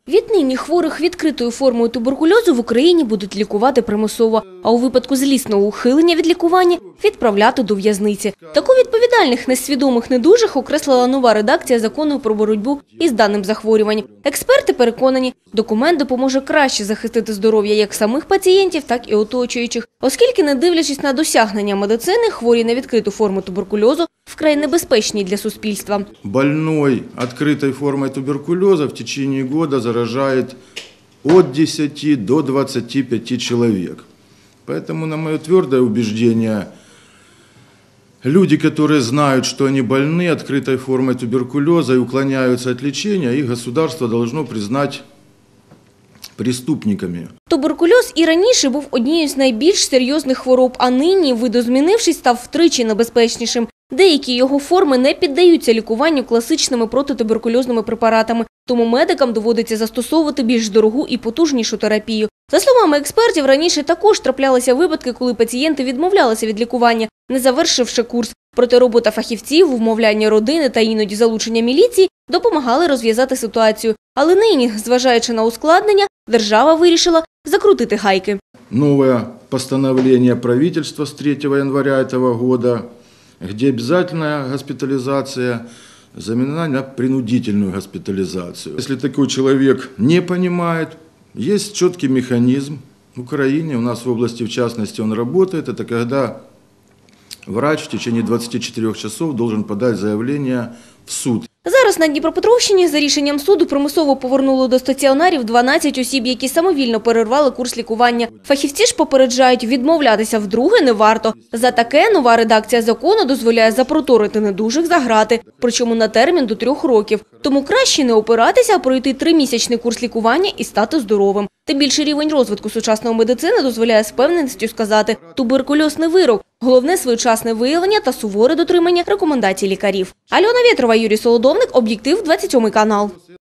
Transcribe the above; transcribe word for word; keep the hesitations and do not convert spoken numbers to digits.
Віднині хворих відкритою формою туберкульозу в Україні будуть лікувати примусово, а у випадку злісного ухилення від лікування – відправляти до в'язниці. Таку відповідальних несвідомих недужих окреслила нова редакція закону про боротьбу із даним захворюванням. Експерти переконані, документ допоможе краще захистити здоров'я як самих пацієнтів, так і оточуючих. Оскільки, не дивлячись на досягнення медицини, хворі на відкриту форму туберкульозу вкрай небезпечні для суспільства. Больной открытой формой туберкулеза в течение года заражает от десяти до двадцати пяти человек. Поэтому, на мое твердое убеждение, люди, которые знают, что они больны открытой формой туберкулеза и уклоняются от лечения, их государство должно признать преступниками. Туберкульоз і раніше був однією з найбільш серйозних хвороб, а нині, видозмінившись, став втричі небезпечнішим. Деякі його форми не піддаються лікуванню класичними протитуберкульозними препаратами, тому медикам доводиться застосовувати більш дорогу і потужнішу терапію. За словами експертів, раніше також траплялися випадки, коли пацієнти відмовлялися від лікування, не завершивши курс. Проте робота фахівців, вмовляння родини та іноді залучення міліції допомагали розв'язати ситуацію. Але нині, зважаючи на ускладнення, держава вирішила закрутити гайки. Новое постановление правительства с третьего января этого года, где обязательная госпитализация заменена на принудительную госпитализацию. Если такой человек не понимает, есть четкий механизм в Украине, у нас в области в частности он работает, это когда врач в течение двадцати чотирьох часов должен подать заявление в суд. Зараз на Дніпропетровщині за рішенням суду примусово повернули до стаціонарів дванадцять осіб, які самовільно перервали курс лікування. Фахівці ж попереджають, відмовлятися вдруге не варто. За таке нова редакція закону дозволяє запроторити недужих за грати, причому на термін до трьох років. Тому краще не опиратися, а пройти тримісячний курс лікування і стати здоровим. Тим більше рівень розвитку сучасної медицини дозволяє з певненістю сказати – туберкульоз не вирок. Головне – своєчасне виявлення та суворе дотримання рекомендацій лікарів. Альона Вєтрова, Юрій Солодовник, Об'єктив, двадцять сьомий канал.